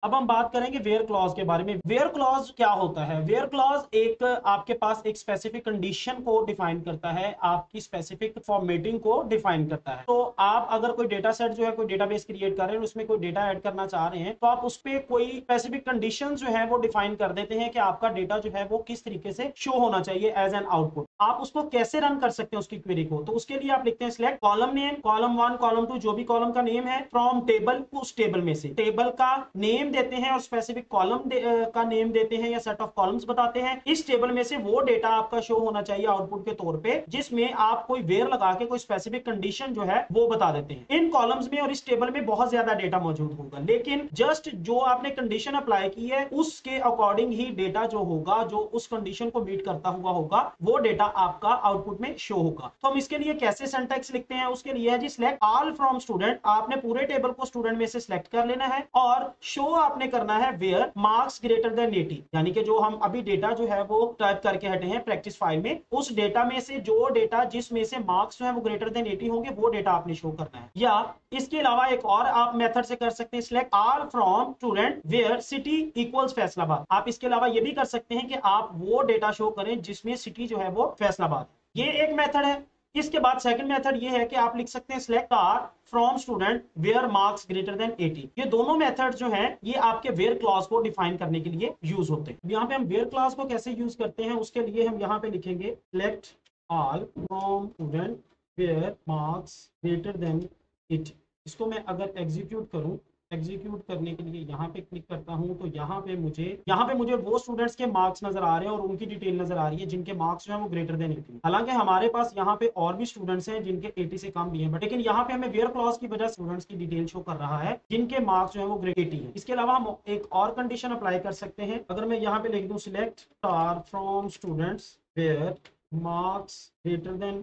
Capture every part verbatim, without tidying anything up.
अब हम बात करेंगे वेयर क्लॉज के बारे में। वेयर क्लॉज क्या होता है? वेयर क्लॉज एक आपके पास एक स्पेसिफिक कंडीशन को डिफाइन करता है, आपकी स्पेसिफिक फॉर्मेटिंग को डिफाइन करता है। तो आप अगर कोई डेटा सेट जो है, कोई डेटाबेस क्रिएट कर रहे हैं, उसमें कोई डेटा ऐड करना चाह रहे हैं, तो आप उस पर कोई स्पेसिफिक कंडीशन जो है वो डिफाइन कर देते हैं कि आपका डेटा जो है वो किस तरीके से शो होना चाहिए एज एन आउटपुट। आप उसको कैसे रन कर सकते हैं उसकी क्वेरी को, तो उसके लिए आप लिखते हैं select column name, column one column two जो भी कॉलम का नेम है, फ्रॉम टेबल, उस टेबल में से टेबल का नेम देते हैं और स्पेसिफिक कॉलम का नेम देते हैं या सेट ऑफ कॉलम्स बताते हैं। इस टेबल में से वो डेटा आपका शो होना चाहिए आउटपुट के तौर पे जिसमें आप कोई वेयर लगा के कोई स्पेसिफिक कंडीशन जो है वो बता देते हैं। इन कॉलम्स में और इस टेबल में बहुत ज्यादा डेटा मौजूद होगा, लेकिन जस्ट जो आपने कंडीशन अप्लाई की है उसके अकॉर्डिंग ही डेटा जो होगा, जो उस कंडीशन को मीट करता हुआ होगा, वो डेटा आपका आउटपुट में शो होगा। तो हम इसके लिए कैसे सिंटैक्स लिखते हैं? उसके लिए है जी सिलेक्ट ऑल फ्रॉम स्टूडेंट। आपने पूरे टेबल को स्टूडेंट में से सिलेक्ट कर लेना है और शो आपने करना है where marks greater than eighty, यानी कि जो हम अभी डेटा जो है वो टाइप करके हटे हैं प्रैक्टिस फाइल में, उस डेटा में से जो डेटा जिसमें से मार्क्स जो है वो ग्रेटर देन एटी होंगे वो डेटा आपने शो करना है। या इसके अलावा एक और आप मेथड से कर सकते हैं select all from student where city equals Faisalabad. आप इसके अलावा ये भी कर सकते हैं कि आप वो डेटा शो करें जिसमें सिटी जो है वो फैसलाबाद है। ये एक मेथड है। इसके बाद सेकंड मेथड ये है कि आप लिख सकते हैं select all from student where marks greater than eighty. ये दोनों मेथड जो हैं ये आपके वेयर क्लॉज को डिफाइन करने के लिए यूज होते हैं। यहाँ पे हम वेयर क्लॉज को कैसे यूज करते हैं उसके लिए हम यहाँ पे लिखेंगे select all from student where marks greater than eighty. इसको मैं अगर एग्जीक्यूट करूं, एग्जीक्यूट करने के लिए यहाँ पे क्लिक करता हूं तो यहाँ पे मुझे यहाँ पे मुझे वो स्टूडेंट्स के मार्क्स नजर आ रहे हैं और उनकी डिटेल नजर आ रही है जिनके मार्क्स जो है वो ग्रेटर देन एटी। हालांकि हमारे पास यहाँ पे और भी स्टूडेंट्स हैं जिनके एटी से कम भी हैं, बट लेकिन यहाँ पे हमें वेयर क्लॉज की वजह स्टूडेंट्स की डिटेल शो कर रहा है जिनके मार्क्स जो है वो ग्रेटर एटी है। इसके अलावा हम एक और कंडीशन अप्लाई कर सकते हैं। अगर मैं यहाँ पे लिख दूं select star from students where marks greater than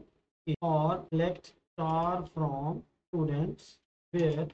और select star from students where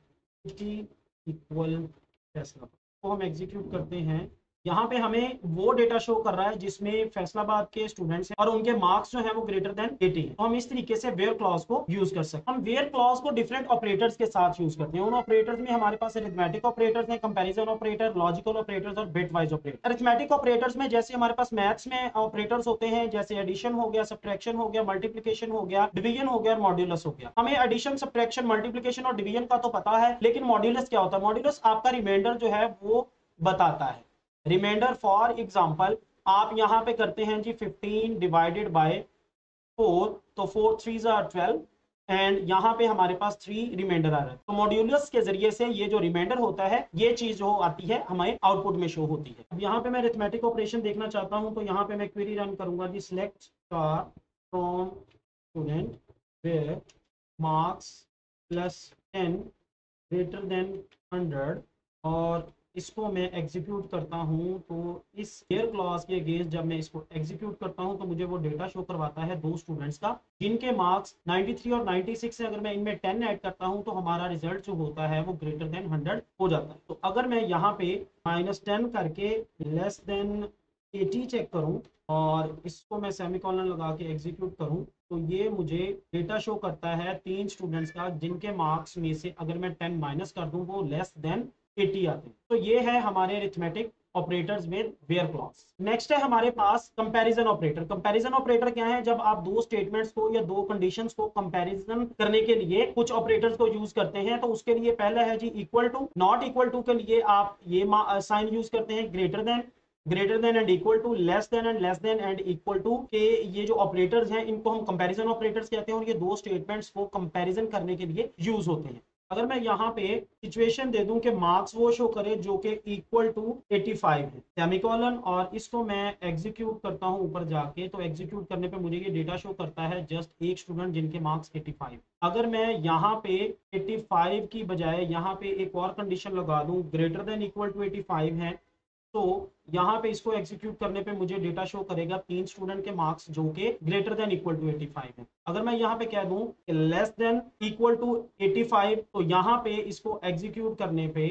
equal Faisalabad, तो हम एग्जीक्यूट करते हैं। यहाँ पे हमें वो डेटा शो कर रहा है जिसमें फैसलाबाद के स्टूडेंट्स हैं और उनके मार्क्स जो है वो ग्रेटर देन एटी है। तो हम इस तरीके से वेयर क्लॉज को यूज कर सकते हैं। हम वेयर क्लॉज को डिफरेंट ऑपरेटर्स के साथ यूज करते हैं। उन ऑपरेटर्स में हमारे पास अरिथमेटिक ऑपरेटर्स हैं, कंपैरिजन ऑपरेटर, लॉजिकल ऑपरेटर्स और bitwise operator. Arithmetic operators में जैसे हमारे पास मैथ्स में ऑपरेटर्स होते हैं, जैसे एडिशन हो गया, सब्ट्रैक्शन हो गया, मल्टीप्लिकेशन हो गया, डिवीजन हो गया और मॉड्यूलस हो गया। हमें एडिशन, सब्ट्रैक्शन, मल्टीप्लिकेशन और डिवीजन का तो पता है, लेकिन मॉड्यूलस क्या होता है? मॉड्यूलस आपका रिमाइंडर जो है वो बताता है। रिमाइंडर फॉर एग्जांपल आप यहां पे करते हैं जी फिफ्टीन डिवाइडेड बाय फोर, तो फोर थ्री जार ट्वेल्व एंड यहाँ पे हमारे पास थ्री रिमाइंडर आ रहा है। तो मॉड्यूलस के जरिए से ये जो रिमाइंडर होता है ये चीज जो आती है हमारे आउटपुट में शो होती है। अब यहाँ पे मैं अरिथमेटिक ऑपरेशन देखना चाहता हूँ तो यहाँ पे मैं क्वेरी रन करूंगा जी select star from student where marks plus ten greater than hundred और इसको मैं एग्जीक्यूट करता हूं तो इस वेयर क्लॉज के अगेंस्ट जब मैं इसको एग्जीक्यूट करता हूं तो मुझे वो डेटा शो करवाता है दो स्टूडेंट्स का जिनके मार्क्स नाइंटी थ्री और नाइंटी सिक्स है। अगर मैं इनमें टेन ऐड करता हूं तो हमारा रिजल्ट जो होता है वो ग्रेटर देन हंड्रेड हो जाता है। तो अगर मैं यहाँ पे माइनस टेन करके लेस देन एटी चेक करूं और इसको मैं सेमीकोलन लगा के एग्जीक्यूट करूं तो ये मुझे डेटा शो करता है तीन स्टूडेंट्स का जिनके मार्क्स में से अगर मैं टेन माइनस कर दूं वो लेस देन एटी आते हैं। तो ये है हमारे अरिथमेटिक ऑपरेटर्स में वेयर क्लॉज। नेक्स्ट है हमारे पास कंपैरिजन ऑपरेटर। कंपैरिजन ऑपरेटर क्या है? जब आप दो स्टेटमेंट्स को या दो कंडीशंस को कंपैरिजन करने के लिए कुछ ऑपरेटर्स को यूज करते हैं तो उसके लिए पहला है जी equal to. Not equal to के लिए आप ये साइन यूज करते हैं greater than, greater than and equal to, less than and less than and equal to के ये जो ऑपरेटर्स हैं इनको हम कंपैरिजन ऑपरेटर्स कहते हैं और ये दो स्टेटमेंट्स को कंपैरिजन करने के लिए यूज होते हैं। अगर मैं यहाँ पे सिचुएशन दे दूं कि मार्क्स वो शो करे जो कि इक्वल टू एटी फाइव है, सेमीकोलन, और इसको मैं एग्जीक्यूट करता हूँ ऊपर जाके तो एग्जीक्यूट करने पे मुझे ये डेटा शो करता है जस्ट एक स्टूडेंट जिनके मार्क्स एटी फाइव। अगर मैं यहाँ पे एटी फाइव की बजाय यहाँ पे एक और कंडीशन लगा दूं greater than equal to eighty five है तो यहाँ पे इसको एग्जीक्यूट करने पे मुझे डेटा शो करेगा तीन स्टूडेंट के मार्क्स जो कि greater than equal to eighty five है। अगर मैं यहाँ पे कह दूं less than equal to eighty five तो यहाँ पे इसको एग्जीक्यूट करने पे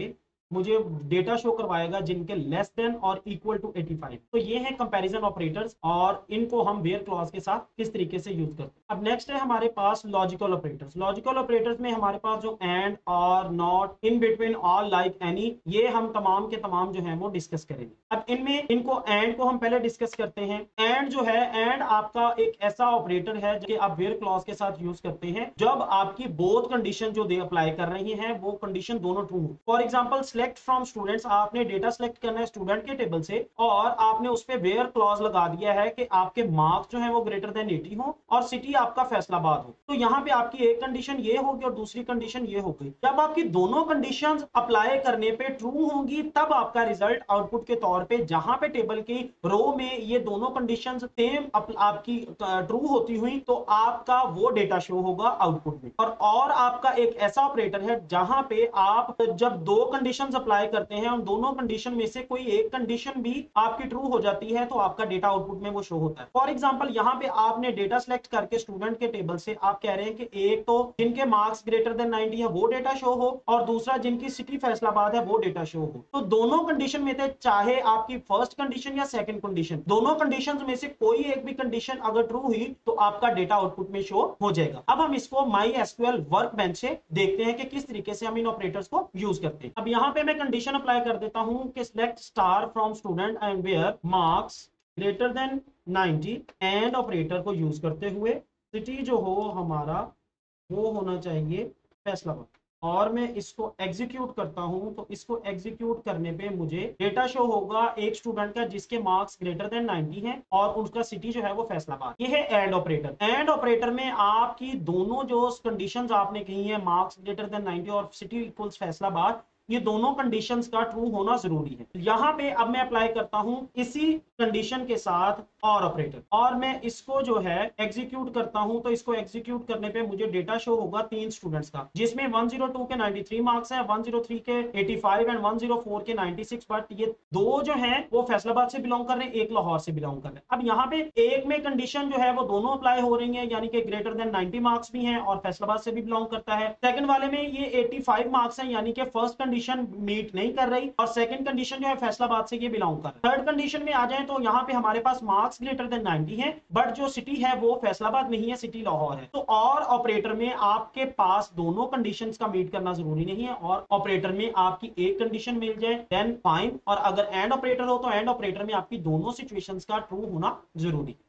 मुझे डेटा शो करवाएगा जिनके लेस देन और इक्वल टू पचासी। तो ये है कंपैरिजन ऑपरेटर्स और इनको हम वेयर क्लॉज के साथ किस तरीके से यूज करते हैं। अब नेक्स्ट है हमारे पास लॉजिकल ऑपरेटर्स। लॉजिकल ऑपरेटर्स में हमारे पास जो एंड और not, in between, all, like, any, ये हम तमाम के तमाम जो है वो डिस्कस करेंगे। अब इनमें इनको एंड को हम पहले डिस्कस करते हैं। एंड जो है, एंड आपका एक ऐसा ऑपरेटर है जो आप वेयर क्लॉज के साथ यूज करते हैं जब आपकी बोथ कंडीशन जो दे अप्लाई कर रही हैं वो कंडीशन दोनों ट्रू हो। For example select from students, आपने डेटा सेलेक्ट करना है स्टूडेंट के टेबल से और आपने उस पे वेयर क्लॉज लगा दिया है कि आपके मार्क्स जो है वो ग्रेटर देन अस्सी हो और सिटी आपका फैसलाबाद हो। तो यहाँ पे आपकी एक कंडीशन ये होगी और दूसरी कंडीशन ये होगी। जब आपकी दोनों कंडीशंस अप्लाई करने पे ट्रू होंगी तब आपका रिजल्ट आउटपुट के तौर पे, जहां पे टेबल की रो में ये दोनों कंडीशंस सेम आपकी ट्रू होती हुई, तो आपका वो डेटा शो होगा आउटपुट में। और और आपका एक ऐसा ऑपरेटर है जहां पे आप जब दो कंडीशंस अप्लाई करते हैं और दोनों कंडीशन में से कोई एक कंडीशन भी आपकी ट्रू हो जाती है तो आपका डेटा आउटपुट में वो शो होता है। फॉर एग्जांपल यहाँ पे आपने डेटा सेलेक्ट करके स्टूडेंट के टेबल से आप कह रहे हैं कि एक तो जिनके मार्क्स ग्रेटर देन नब्बे है वो डेटा शो हो और दूसरा जिनकी सिटी फैसलाबाद है वो डेटा शो हो। तो दोनों कंडीशन में थे, चाहे आपकी फर्स्ट कंडीशन या सेकंड कंडीशन, दोनों कंडीशंस में से कोई एक भी कंडीशन अगर ट्रू हुई तो आपका डेटा आउटपुट में शो हो जाएगा। अब हम इसको माई एसक्यूएल वर्कबेंच से देखते हैं कि किस तरीके से हम इन ऑपरेटर्स को यूज करते हैं। अब यहाँ पे मैं कंडीशन अप्लाई कर देता हूं कि select star from student and where marks greater than नब्बे, एंड ऑपरेटर को यूज करते हुए सिटी जो हो हमारा वो होना चाहिए फैसलाबाद। और मैं इसको एग्जीक्यूट करता हूं तो इसको एग्जीक्यूट करने पे मुझे डेटा शो होगा एक स्टूडेंट का जिसके मार्क्स ग्रेटर देन नब्बे हैं और उसका सिटी जो है वो फैसलाबाद। ये है एंड ऑपरेटर। एंड ऑपरेटर में आपकी दोनों जो कंडीशंस आपने कही है, मार्क्स ग्रेटर देन नब्बे और सिटी इक्वल्स फैसलाबाद, ये दोनों कंडीशंस का ट्रू होना जरूरी है। यहां पे अब मैं अप्लाई करता हूं इसी कंडीशन के साथ और ऑपरेटर, और मैं इसको जो है एग्जीक्यूट करता हूं तो इसको एग्जीक्यूट करने पे मुझे डेटा शो होगा तीन स्टूडेंट्स का, जिसमें एक सौ दो के तिरानवे मार्क्स हैं, एक सौ तीन के पचासी एंड एक सौ चार के छियानवे, बट ये दो जो हैं वो फैसलाबाद से बिलोंग कर रहे हैं, एक लाहौर से बिलोंग कर रहे हैं। अब यहाँ पे एक में कंडीशन जो है वो दोनों अप्लाई हो रही है, यानी कि ग्रेटर देन नब्बे मार्क्स भी हैं और फैसलाबाद से भी बिलोंग करता है। सेकंड वाले में ये पचासी मार्क्स हैं, यानी कि फर्स्ट कंडीशन मीट नहीं कर रही और सेकंड कंडीशन जो है फैसलाबाद से ये बिलोंग कर रहा है। थर्ड कंडीशन में आ जाए तो यहाँ पे हमारे पास मार्क्स ग्रेटर देन नब्बे है बट जो सिटी है वो फैसलाबाद नहीं है, सिटी लाहौर है। तो और ऑपरेटर में आपके पास दोनों कंडीशंस का मीट करना जरूरी नहीं है, और ऑपरेटर में आपकी एक कंडीशन मिल जाए देन फाइन, और अगर एंड ऑपरेटर हो तो एंड ऑपरेटर में आपकी दोनों सिचुएशंस का ट्रू होना जरूरी।